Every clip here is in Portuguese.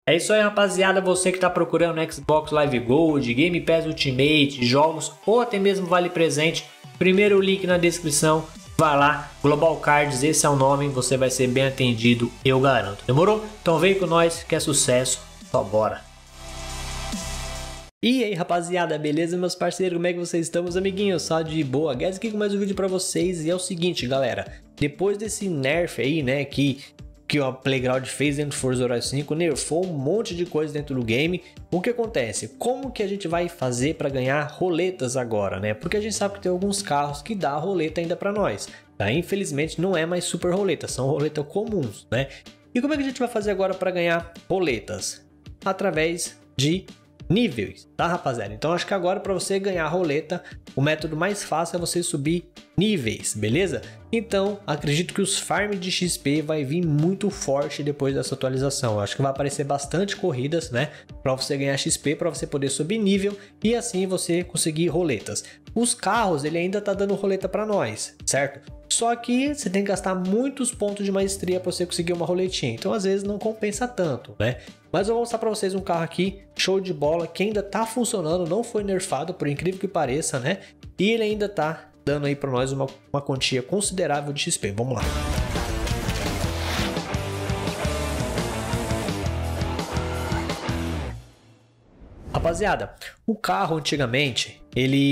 É isso aí, rapaziada. Você que está procurando Xbox Live Gold, Game Pass Ultimate, jogos ou até mesmo Vale Presente, primeiro link na descrição. Vai lá, Global Cards, esse é o nome, você vai ser bem atendido, eu garanto. Demorou? Então vem com nós que é sucesso, só bora! E aí, rapaziada, beleza, meus parceiros? Como é que vocês estão, meus amiguinhos? Só de boa? Guys, aqui com mais um vídeo pra vocês. E é o seguinte, galera, depois desse nerf aí, né, que a Playground fez dentro do Forza Horizon 5, nerfou um monte de coisa dentro do game. O que acontece? Como que a gente vai fazer para ganhar roletas agora, né? Porque a gente sabe que tem alguns carros que dá roleta ainda para nós, tá? Infelizmente não é mais super roleta, são roletas comuns, né? E como é que a gente vai fazer agora para ganhar roletas? Através de níveis, tá, rapaziada? Então acho que agora para você ganhar roleta, o método mais fácil é você subir níveis, beleza? Então acredito que os farm de XP vai vir muito forte depois dessa atualização. Eu acho que vai aparecer bastante corridas, né, para você ganhar XP, para você poder subir nível e assim você conseguir roletas. Os carros, ele ainda tá dando roleta para nós, certo? Só que você tem que gastar muitos pontos de maestria para você conseguir uma roletinha. Então às vezes não compensa tanto, né? Mas eu vou mostrar para vocês um carro aqui, show de bola, que ainda tá funcionando, não foi nerfado, por incrível que pareça, né? E ele ainda tá dando aí para nós uma quantia considerável de XP. Vamos lá. Rapaziada, o carro antigamente,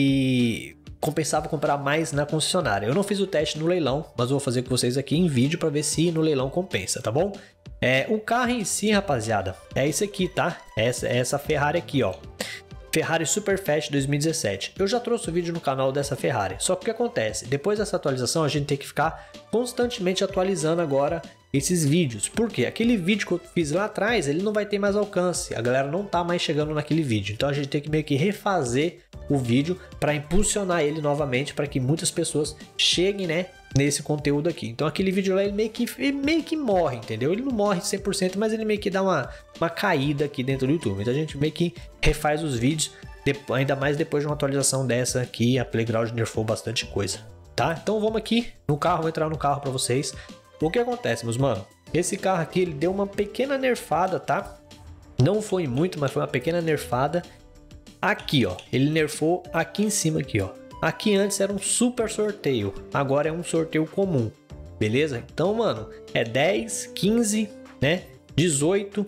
ele compensava comprar mais na concessionária. Eu não fiz o teste no leilão, mas eu vou fazer com vocês aqui em vídeo para ver se no leilão compensa, tá bom? O carro em si, rapaziada, é esse aqui, tá? Essa Ferrari aqui, ó. Ferrari Superfast 2017. Eu já trouxe o vídeo no canal dessa Ferrari. Só que o que acontece? Depois dessa atualização, a gente tem que ficar constantemente atualizando agora esses vídeos. Por quê? Aquele vídeo que eu fiz lá atrás, ele não vai ter mais alcance. A galera não tá mais chegando naquele vídeo. Então a gente tem que meio que refazer o vídeo para impulsionar ele novamente, para que muitas pessoas cheguem, né, nesse conteúdo aqui. Então aquele vídeo lá, ele meio que morre, entendeu? Ele não morre 100%, mas ele meio que dá uma caída aqui dentro do YouTube. Então a gente meio que refaz os vídeos, ainda mais depois de uma atualização dessa aqui, a Playground nerfou bastante coisa, tá? Então vamos aqui no carro, vou entrar no carro para vocês. O que acontece, meus mano? Esse carro aqui, ele deu uma pequena nerfada, tá? Não foi muito, mas foi uma pequena nerfada. Aqui, ó, ele nerfou aqui em cima aqui, ó. Aqui antes era um super sorteio, agora é um sorteio comum, beleza? Então, mano, é 10, 15, né? 18,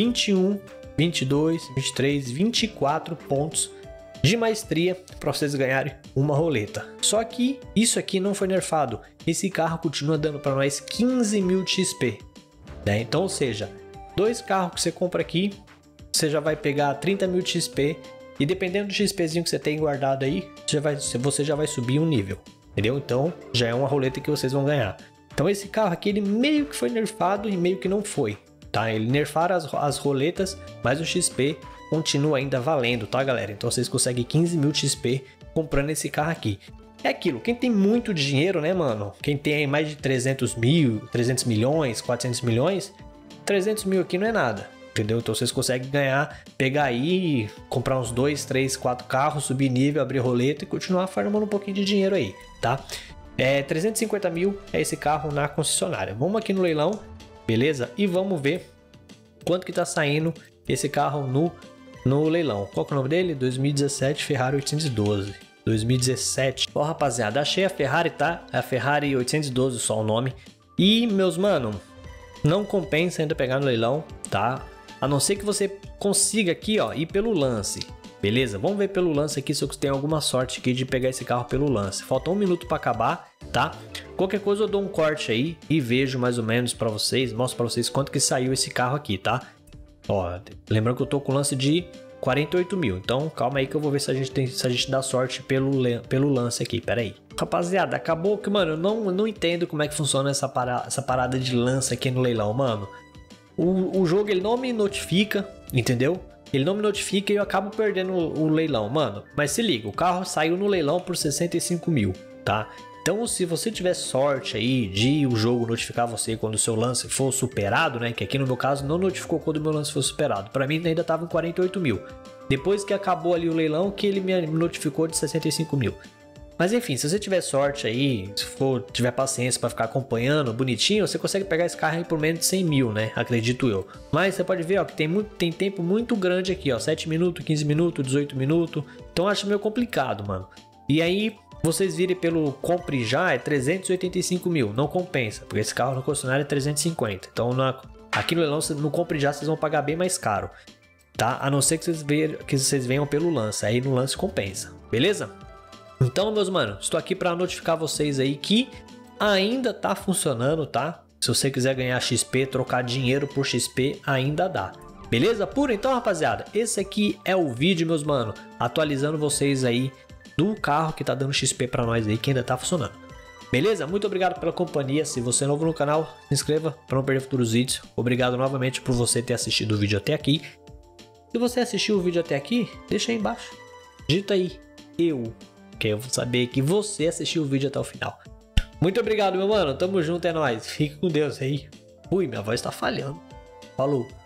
21, 22, 23, 24 pontos de maestria para vocês ganharem uma roleta. Só que isso aqui não foi nerfado. Esse carro continua dando para nós 15 mil de XP, né? Então, ou seja, dois carros que você compra aqui, você já vai pegar 30 mil de XP. E dependendo do XPzinho que você tem guardado aí, você já vai subir um nível, entendeu? Então já é uma roleta que vocês vão ganhar. Então esse carro aqui, ele meio que foi nerfado e meio que não foi, tá? Ele nerfaram as roletas, mas o XP continua ainda valendo, tá, galera? Então vocês conseguem 15 mil XP comprando esse carro aqui. É aquilo, quem tem muito dinheiro, né, mano? Quem tem mais de 300 milhões, 400 milhões, 300 mil aqui não é nada. Entendeu? Então vocês conseguem ganhar, pegar aí, comprar uns 2, 3, 4 carros, subir nível, abrir roleta e continuar farmando um pouquinho de dinheiro aí, tá? 350 mil é esse carro na concessionária. Vamos aqui no leilão, beleza? E vamos ver quanto que tá saindo esse carro no leilão. Qual que é o nome dele? 2017 Ferrari 812. 2017. Ó, rapaziada, achei a Ferrari, tá? A Ferrari 812 só o nome. E, meus mano, não compensa ainda pegar no leilão, tá? A não ser que você consiga aqui, ó, ir pelo lance, beleza? Vamos ver pelo lance aqui se eu tenho alguma sorte aqui de pegar esse carro pelo lance. Falta 1 minuto para acabar, tá? Qualquer coisa eu dou um corte aí e vejo mais ou menos para vocês, mostro para vocês quanto que saiu esse carro aqui, tá? Ó, lembrando que eu tô com lance de 48 mil, então calma aí que eu vou ver se a gente dá sorte pelo lance aqui, pera aí. Rapaziada, acabou que, mano, eu não entendo como é que funciona essa parada de lance aqui no leilão, mano. O jogo, ele não me notifica, entendeu? Ele não me notifica e eu acabo perdendo o leilão, mano. Mas se liga, o carro saiu no leilão por 65 mil, tá? Então, se você tiver sorte aí de o jogo notificar você quando o seu lance for superado, né? Que aqui no meu caso não notificou quando o meu lance foi superado. Para mim ainda tava em 48 mil. Depois que acabou ali o leilão, que ele me notificou de 65 mil. Mas enfim, se você tiver sorte aí, se tiver paciência para ficar acompanhando bonitinho, você consegue pegar esse carro aí por menos de 100 mil, né? Acredito eu. Mas você pode ver, ó, que tem tempo muito grande aqui, ó. 7 minutos, 15 minutos, 18 minutos. Então eu acho meio complicado, mano. E aí, vocês virem pelo compre já, é 385 mil. Não compensa, porque esse carro no concessionário é 350. Então aqui no leilão, no compre já, vocês vão pagar bem mais caro. Tá? A não ser que vocês venham pelo lance. Aí no lance compensa. Beleza? Então, meus manos, estou aqui para notificar vocês aí que ainda tá funcionando, tá? Se você quiser ganhar XP, trocar dinheiro por XP, ainda dá. Beleza? Por então, rapaziada, esse aqui é o vídeo, meus manos, atualizando vocês aí do carro que tá dando XP para nós aí, que ainda tá funcionando. Beleza? Muito obrigado pela companhia. Se você é novo no canal, se inscreva para não perder futuros vídeos. Obrigado novamente por você ter assistido o vídeo até aqui. Se você assistiu o vídeo até aqui, deixa aí embaixo. Digita aí, que eu vou saber que você assistiu o vídeo até o final. Muito obrigado, meu mano. Tamo junto, é nóis. Fique com Deus aí. Ui, minha voz tá falhando. Falou.